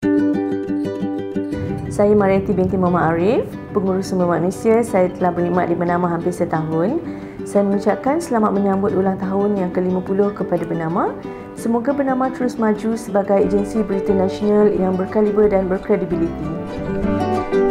Saya Mariati binti Muhammad Arif, pengurus sumber manusia. Saya telah berkhidmat di Bernama hampir setahun. Saya mengucapkan selamat menyambut ulang tahun yang ke-50 kepada Bernama. Semoga Bernama terus maju sebagai agensi berita nasional yang berkaliber dan berkredibiliti.